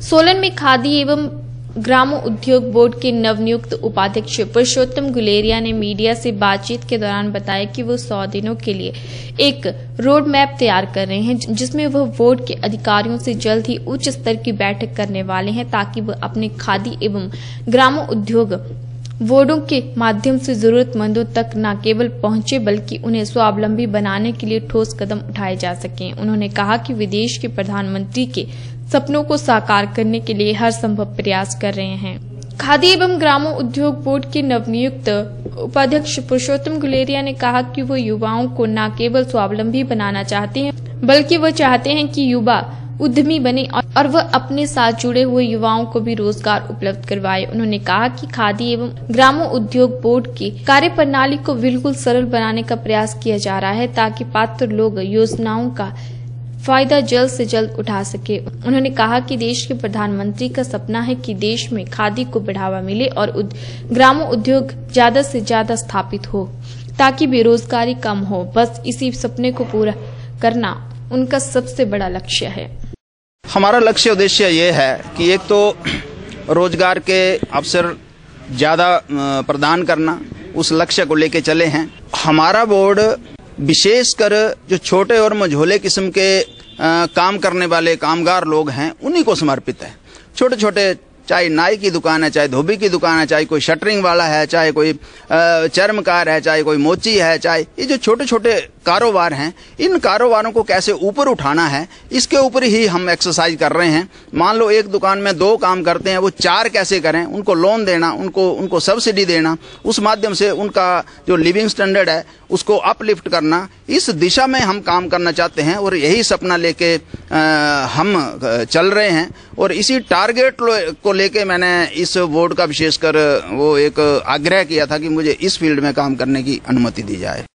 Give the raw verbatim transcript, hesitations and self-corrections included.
सोलन में खादी एवं ग्रामो उद्योग बोर्ड के नवनियुक्त उपाध्यक्ष पुरुषोत्तम गुलेरिया ने मीडिया से बातचीत के दौरान बताया कि वो सौ दिनों के लिए एक रोड मैप तैयार कर रहे हैं, जिसमें वह बोर्ड के अधिकारियों से जल्द ही उच्च स्तर की बैठक करने वाले हैं, ताकि वह अपने खादी एवं ग्रामो उद्योग बोर्डों के माध्यम से जरूरतमंदों तक न केवल पहुंचे बल्कि उन्हें स्वावलंबी बनाने के लिए ठोस कदम उठाए जा सकें। उन्होंने कहा कि विदेश के प्रधानमंत्री के सपनों को साकार करने के लिए हर संभव प्रयास कर रहे हैं। खादी एवं ग्रामो उद्योग बोर्ड के नवनियुक्त उपाध्यक्ष पुरुषोत्तम गुलेरिया ने कहा कि वो युवाओं को न केवल स्वावलंबी बनाना चाहते हैं बल्कि वो चाहते हैं कि युवा उद्यमी बने और वह अपने साथ जुड़े हुए युवाओं को भी रोजगार उपलब्ध करवाए। उन्होंने कहा कि खादी एवं ग्रामो उद्योग बोर्ड की कार्यप्रणाली को बिल्कुल सरल बनाने का प्रयास किया जा रहा है, ताकि पात्र लोग योजनाओं का फायदा जल्द से जल्द उठा सके। उन्होंने कहा कि देश के प्रधानमंत्री का सपना है कि देश में खादी को बढ़ावा मिले और उद, ग्रामो उद्योग ज्यादा से ज्यादा स्थापित हो, ताकि बेरोजगारी कम हो। बस इसी सपने को पूरा करना उनका सबसे बड़ा लक्ष्य है। हमारा लक्ष्य उद्देश्य ये है कि एक तो रोजगार के अवसर ज्यादा प्रदान करना, उस लक्ष्य को लेके चले हैं। हमारा बोर्ड विशेषकर जो छोटे और मझोले किस्म के आ, काम करने वाले कामगार लोग हैं उन्हीं को समर्पित है। छोटे छोटे, चाहे नाई की दुकान है, चाहे धोबी की दुकान है, चाहे कोई शटरिंग वाला है, चाहे कोई चर्मकार है, चाहे कोई मोची है, चाहे ये जो छोटे छोटे कारोबार हैं, इन कारोबारों को कैसे ऊपर उठाना है, इसके ऊपर ही हम एक्सरसाइज कर रहे हैं। मान लो एक दुकान में दो काम करते हैं, वो चार कैसे करें, उनको लोन देना, उनको उनको सब्सिडी देना, उस माध्यम से उनका जो लिविंग स्टैंडर्ड है उसको अपलिफ्ट करना, इस दिशा में हम काम करना चाहते हैं और यही सपना लेके हम चल रहे हैं। और इसी टारगेट को लेके मैंने इस बोर्ड का विशेषकर वो एक आग्रह किया था कि मुझे इस फील्ड में काम करने की अनुमति दी जाए।